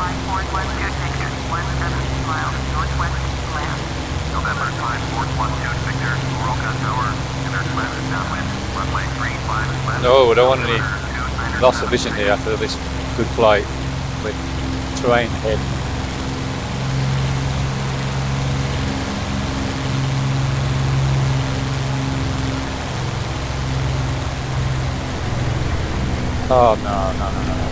miles northwest land. November 5412 Victor, Oroka Tower, inert left downwind, runway 35 left. No, we don't want any loss of vision here after this good flight with terrain ahead. Oh no.